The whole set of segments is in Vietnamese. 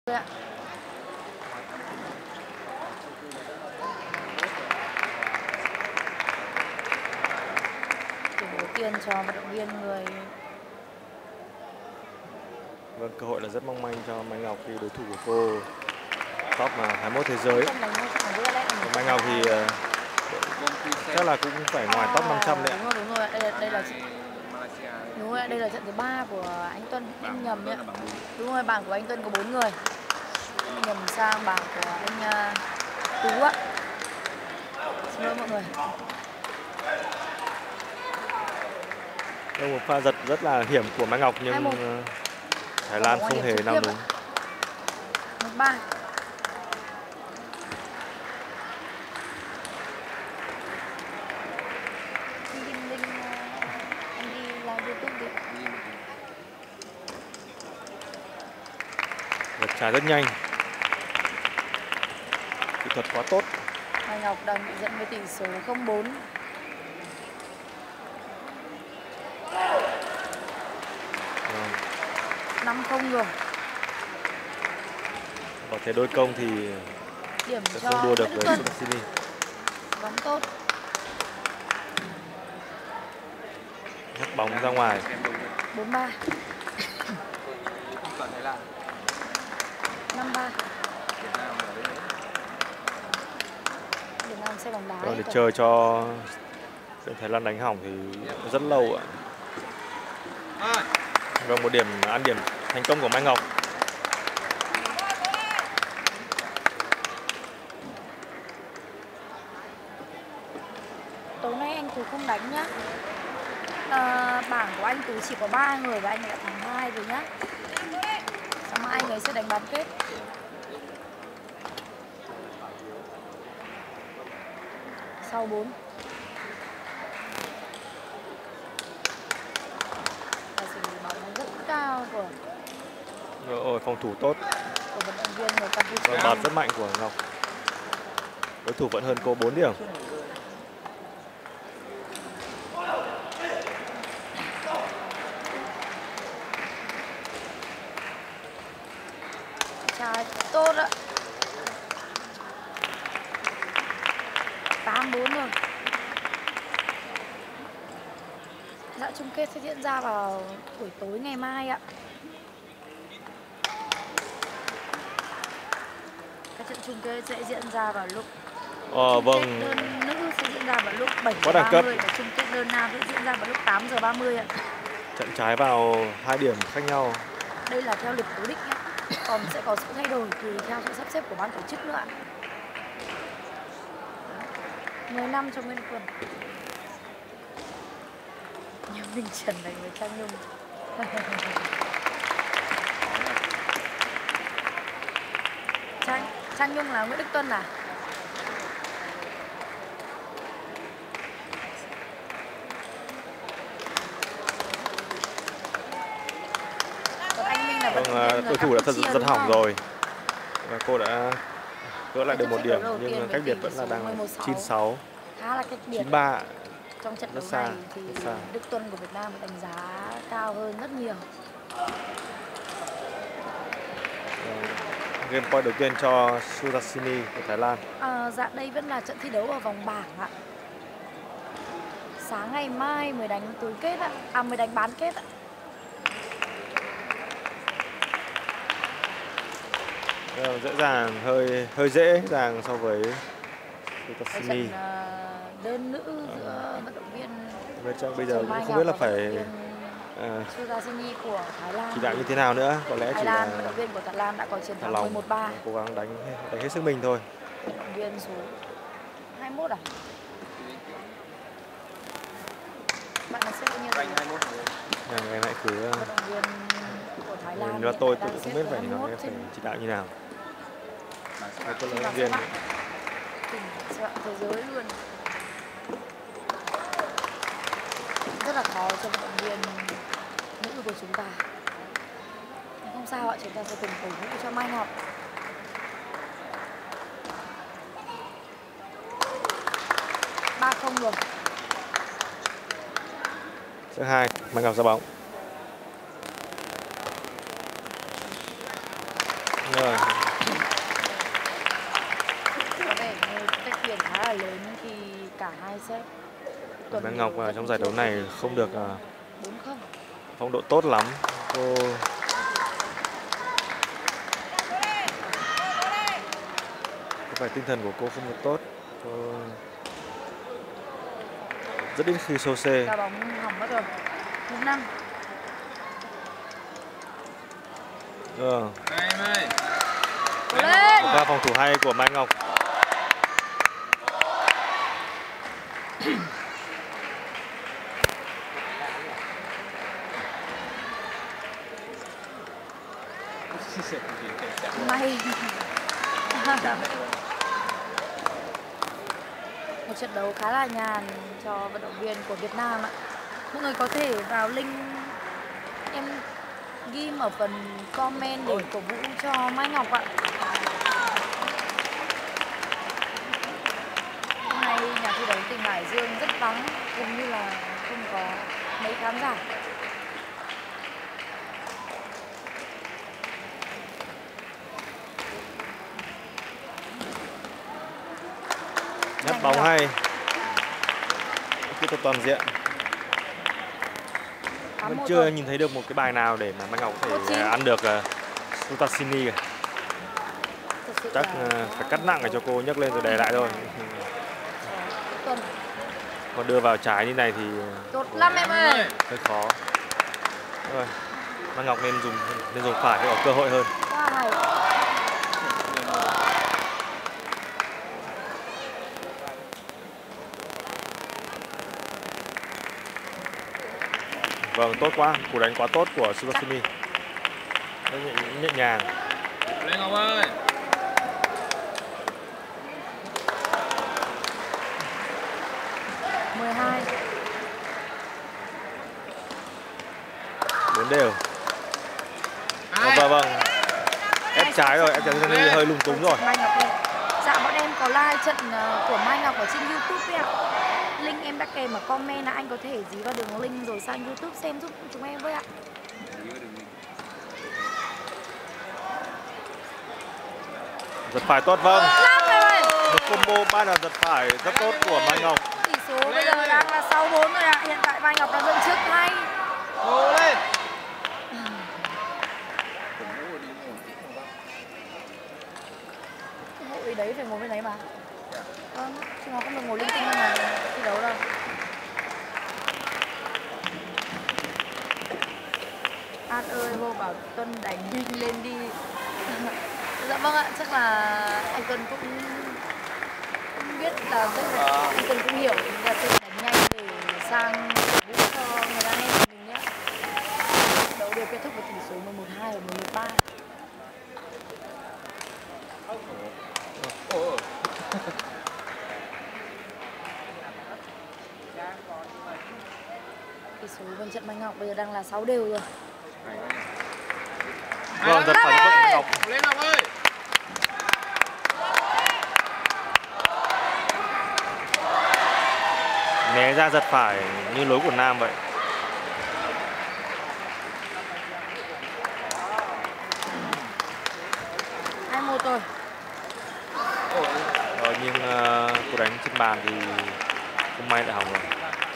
Ạ. Điểm đầu tiên cho vận động viên người. Vâng, cơ hội là rất mong manh cho Mai Ngọc khi đối thủ của cô top 21 thế giới. Mai Ngọc thì chắc là cũng phải ngoài top 500 đấy ạ. Đúng rồi, đây là trận thứ 3 của anh Tuân, em nhầm đấy. Đúng rồi, bảng của anh Tuân có 4 người. Em nhầm sang bảng của anh Tú ạ. Xin lỗi mọi người. Một pha giật rất là hiểm của Mai Ngọc nhưng Thái Lan không hề nào đúng. 1-3. Anh đi làm YouTube đi. Giật trái rất nhanh. Kỹ thuật quá tốt. Mai Ngọc đang bị dẫn với tỷ số 0-4. Vâng. 5-0 rồi. Có thể đôi công thì Điểm sẽ cho không đua được với Tuân. Sudarsini. Bóng tốt. Hất bóng ra ngoài. 4-3. 5-3. Việt Nam xem bóng đá. Để chờ cho Thái Lan đánh hỏng thì rất lâu ạ. Và một điểm ăn điểm thành công của Mai Ngọc. Tối nay anh Tú không đánh nhá. Bảng của anh Tú chỉ có 3 người và anh đã thắng 2 rồi nhá. Sáng mai anh ấy sẽ đánh bán kết. Sau 4. Và xử lý bóng rất cao của Phòng thủ tốt. Của vận động viên người Campuchia. Bạt rất mạnh của Ngọc. Đối thủ vẫn hơn cô 4 điểm. Trái tốt ạ. 8-4 rồi. Dạ chung kết sẽ diễn ra vào buổi tối ngày mai ạ. Các trận chung kết sẽ diễn ra vào lúc Vâng. đơn nữ sẽ diễn ra vào lúc 7:30 và chung kết đơn nam sẽ diễn ra vào lúc 8:30 ạ. Trận trái vào 2 điểm khác nhau. Đây là theo lịch cố định nhé. Còn sẽ có sự thay đổi tùy theo sự sắp xếp của ban tổ chức nữa ạ. 10 năm trong Nguyên Quân. Nhớ Minh Trần đánh với Trang Nhung. Trang Nhung là Nguyễn Đức Tuân à? Còn anh Minh là đối thủ đã thật giật hỏng rồi. Và cô đã gỡ lại được 1 điểm nhưng cách biệt vẫn là đang 9-6. Khá là cách biệt. 9-3. Trong trận đấu này thì Đức Tuân của Việt Nam đánh giá cao hơn rất nhiều. Game point đầu tiên cho Sudarsini của Thái Lan. Dạ đây vẫn là trận thi đấu ở vòng bảng ạ. Sáng ngày mai mới đánh tứ kết ạ. Mới đánh bán kết ạ. Dễ dàng, hơi dễ dàng so với Sudarsini. Đơn nữ giữa vận động viên. Bây giờ cũng không biết là phải Sudarsini của Thái Lan chỉ đạo như thế nào nữa, có lẽ chỉ là vận động viên của Thái Lan đã có chiến thắng 11-3. Cố gắng đánh hết sức mình thôi. Vận động viên số 21 à? Bạn là xếp bao nhiêu rồi? 21. Em hãy cứ vận động viên của Thái Lan. Nếu tôi cũng không biết phải nói phải chỉ đạo như nào. Tôi là vận động viên thế giới luôn. Rất là khó cho vận động viên nữ của chúng ta. Không sao ạ, chúng ta sẽ cùng cổ vũ cho Mai Ngọc. 3-0 rồi. Set 2, Mai Ngọc ra bóng. Rồi. Có vẻ như cách biệt khá là lớn khi cả hai set. Mai Ngọc trong giải đấu này không được 4-0. phong độ tốt lắm. Cô có phải tinh thần của cô không được tốt. Cô rất ít khi sâu xê. Cả bóng hỏng mất rồi. 1-5. Lên. Và phòng thủ hay của Mai Ngọc. May. Một trận đấu khá là nhàn cho vận động viên của Việt Nam ạ. Mọi người có thể vào link em ghi ở phần comment để cổ vũ cho Mai Ngọc ạ. Hôm nay nhà thi đấu tỉnh Hải Dương rất vắng, gần như là không có mấy khán giả. Nhấp bóng hay. Kỹ thuật toàn diện. Vẫn chưa nhìn thấy được một cái bài nào để mà Mai Ngọc có thể ăn được Sutasini cả. Chắc phải cắt nặng để cho cô nhấc lên rồi đè lại thôi. Còn đưa vào trái như này thì tốt lắm em ơi. hơi khó. Rồi, Mai Ngọc nên dùng phải để có cơ hội hơn. Vâng, tốt quá, cú đánh quá tốt của Sutasini. Rất nhẹ nhàng. Lên Ngọc ơi. Bốn đều. Vâng. Ép trái rồi, ép trái Sutasini hơi lung túng rồi. Dạ, bọn em có live trận của Mai Ngọc ở trên YouTube ạ. Link em đã kèm ở comment là anh có thể dí vào đường link rồi sang YouTube xem giúp chúng em với ạ. Giật phải tốt, vâng. Một combo ba lần giật phải rất tốt của Mai Ngọc. Tỷ số bây giờ đang là 6-4 rồi ạ. Hiện tại Mai Ngọc đang dẫn trước hay. Lên. Cái hội đấy phải ngồi bên đấy mà. Vâng, chứ nó không được ngồi linh tinh mà thi đấu đâu. An ơi, vô bảo Tuân đánh nhanh lên đi. Dạ vâng ạ, chắc là anh Tuân cũng biết là anh Tuân cũng hiểu là Tuân đánh nhanh để sang cổ vũ cho người đàn em của mình nhé. Đấu đều kết thúc với tỷ số 11-2 và 11-3. Tỷ số vòng trận Mai Ngọc bây giờ đang là 6 đều rồi. Vâng, giật phải Mai Ngọc. Lên Ngọc ơi. Né ra giật phải như lối của Nam vậy. Rồi. Nhưng cô đánh trên bàn thì không may lại hỏng rồi.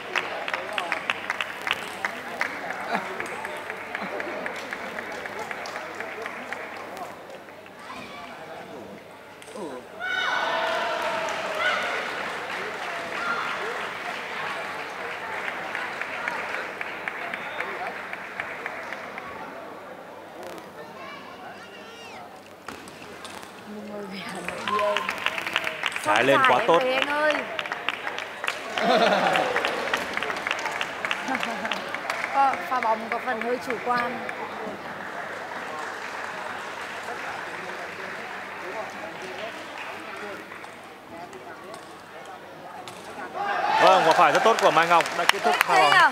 Trái lên quá tốt. Anh ơi. Pha bóng có phần hơi chủ quan. Vâng, quả phải rất tốt của Mai Ngọc đã kết thúc pha bóng.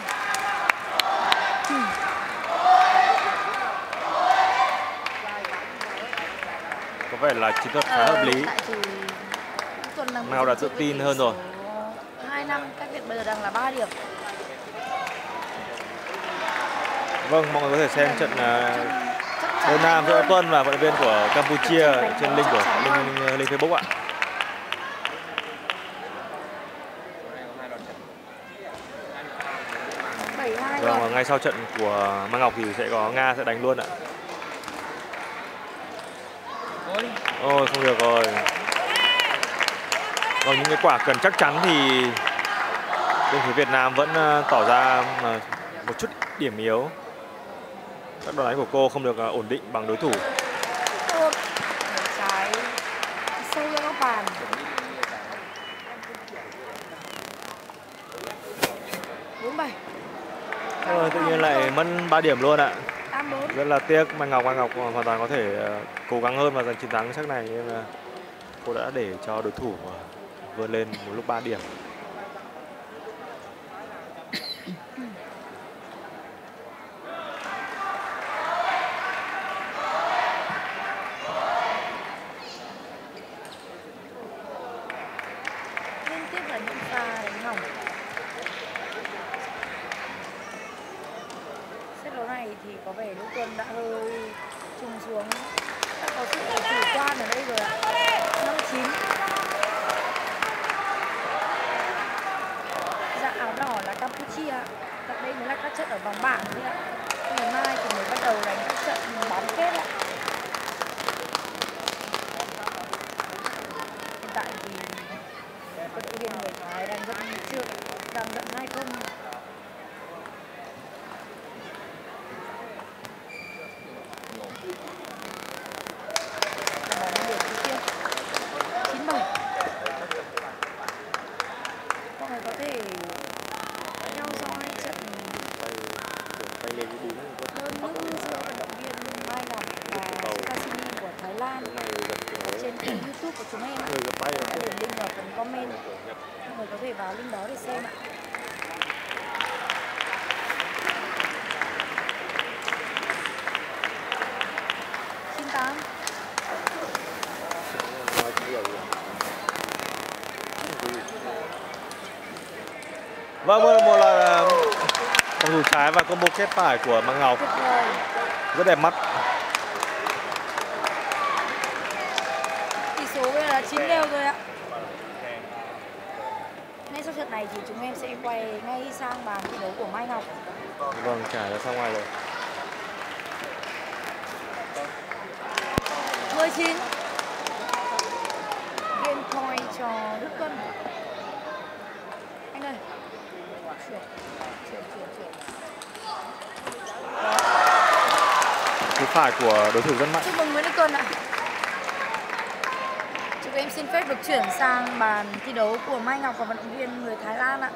Có vẻ là chiến thuật khá hợp lý. Mai Ngọc đã tự tin hơn rồi. 2 năm, cách biệt bây giờ đang là 3 điểm. Vâng, mọi người có thể xem trận Đơn nam giữa Tuân và vận động viên của Campuchia trên link của link Facebook ạ. Vâng, và ngay sau trận của Mai Ngọc thì sẽ có Nga sẽ đánh luôn ạ. Ôi không được rồi. Còn những cái quả cần chắc chắn thì bên phía Việt Nam vẫn tỏ ra một chút điểm yếu. Các đòn đánh của cô không được ổn định bằng đối thủ. Trái sâu ra các bàn. Tự nhiên lại mất 3 điểm luôn ạ. 8-4. Rất là tiếc. Mai Ngọc hoàn toàn có thể cố gắng hơn và giành chiến thắng chắc này, nhưng mà cô đã để cho đối thủ vươn lên một lúc 3 điểm. Liên tiếp là những pha đánh hỏng. Set đấu này thì có vẻ Đức Tuân đã hơi trùng xuống, đã có sự chủ quan ở đây rồi ạ. 5-9. Dạ áo đỏ là Campuchia, đặt đây mới là các trận ở vòng bảng đấy ạ. Ngày mai thì mới bắt đầu đánh các trận bán kết ạ. Hiện tại thì vận động viên người Thái đang dẫn trước, đang dẫn 2-0. YouTube của chúng em ạ. Đã để link vào phần comment. Mọi người có thể vào link đó để xem ạ. Xin 8. Vâng, một là phòng thủ trái và combo kết phải của Mai Ngọc. Rất đẹp mắt. Số bây giờ là 9 đều rồi ạ. Ngay sau trận này thì chúng em sẽ quay ngay sang bàn thi đấu của Mai Ngọc. Vâng, trải ra sang ngoài rồi. 19. Game point cho Đức Tuân. Anh ơi. Chuyển. Cú phải của đối thủ rất mạnh. Chúc mừng Nguyễn Đức Tuân ạ. Em xin phép được chuyển sang bàn thi đấu của Mai Ngọc và vận động viên người Thái Lan ạ.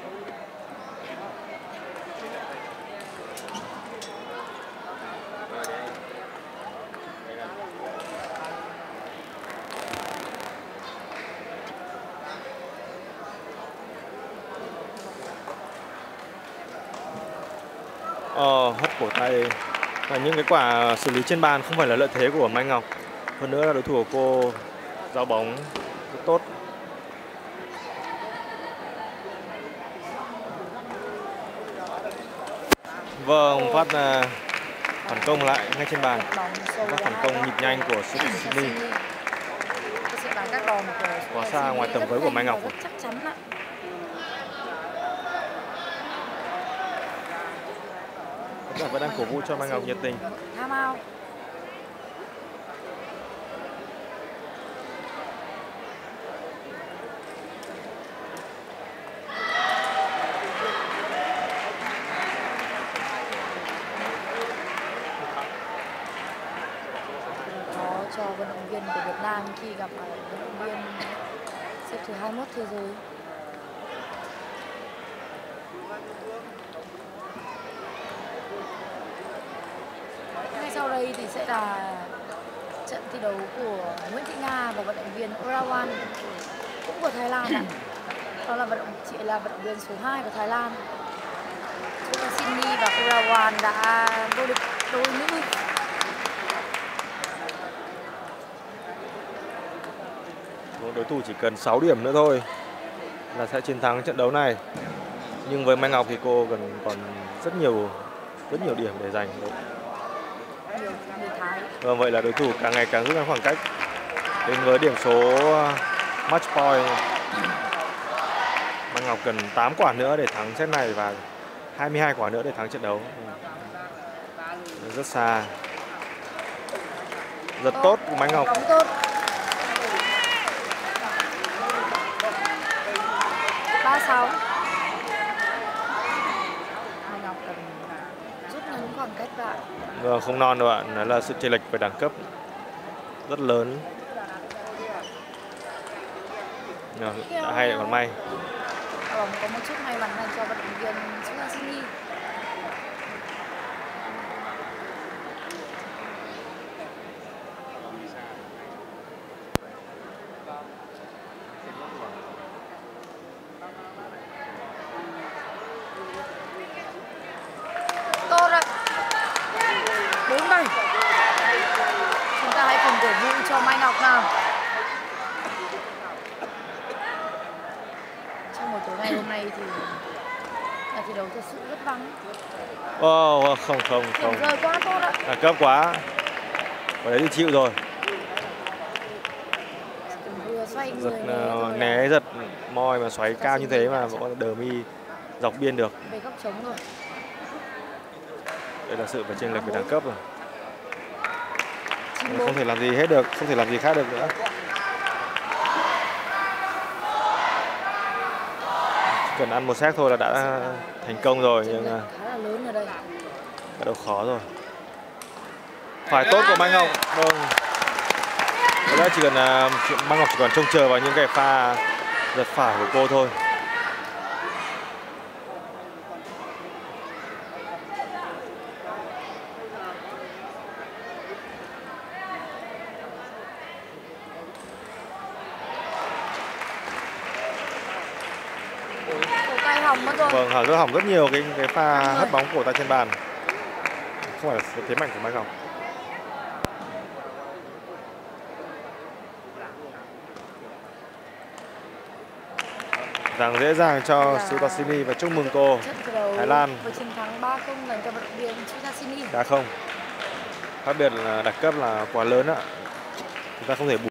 Hất cổ tay và những cái quả xử lý trên bàn không phải là lợi thế của Mai Ngọc. Hơn nữa là đối thủ của cô giao bóng rất tốt. Vâng, phát phản công lại ngay trên bàn. Phát phản công nhịp nhanh của Sydney. Quá xa ngoài tầm với của Mai Ngọc. Chắc chắn ạ. Tất cả vẫn đang cổ vũ cho Mai Ngọc nhiệt tình. Cho vận động viên của Việt Nam khi gặp vận động viên xếp thứ 21 thế giới. Ngay sau đây thì sẽ là trận thi đấu của Nguyễn Thị Nga và vận động viên Urawan cũng của Thái Lan ạ. Đó là vận động viên số 2 của Thái Lan. Sydney và Urawan đã vô địch đôi nữ. Đối thủ chỉ cần 6 điểm nữa thôi là sẽ chiến thắng trận đấu này. Nhưng với Mai Ngọc thì cô còn rất nhiều điểm để giành. Người Thái trái. Vâng, vậy là đối thủ càng ngày càng rút ngắn khoảng cách. Đến với điểm số match point, Mai Ngọc cần 8 quả nữa để thắng set này và 22 quả nữa để thắng trận đấu. Rất xa. Rất tốt của Mai Ngọc. Bóng tốt. 3-6. Mai Ngọc cần rút ngắn khoảng cách lại. Vâng, không non đâu ạ. Đó là sự chênh lệch về đẳng cấp rất lớn. Đã hay lại còn may. Bóng có một chút may mắn dành cho vận động viên Suhasini. Tốt ạ. 4-7. Chúng ta hãy cùng cổ vũ cho Mai Ngọc nào. Trong buổi tối ngày hôm nay thì là thi đấu thật sự rất vắng. Không. Điểm rơi quá tốt ạ. Cấp quá. Và đấy thì chịu rồi. Vừa xoay Giật người né giật moi mà xoáy cao như thế mà vẫn có đờ mi dọc biên được. về góc trống rồi. Đây là sự phải chênh lệch về đẳng cấp rồi. 9-4. Không thể làm gì hết được, không thể làm gì khác được nữa. Chỉ cần ăn một set thôi là đã thành công rồi, nhưng khá là lớn ở đây. bắt đầu khó rồi. Phải tốt của Mai Ngọc. Vâng. Có lẽ chỉ cần Mai Ngọc chỉ còn trông chờ vào những cái pha giật phải của cô thôi. Cổ tay hỏng mất rồi. Vâng, rất hỏng rất nhiều cái pha hất bóng cổ tay trên bàn. Không phải là thế mạnh của Mai Ngọc. Dàng dễ dàng cho Suhasini và chúc mừng cô. Thái Lan với chiến thắng 3-0 dành cho vận động viên Suhasini. Đá không. Khác biệt là đặc cấp là quá lớn ạ. Chúng ta không thể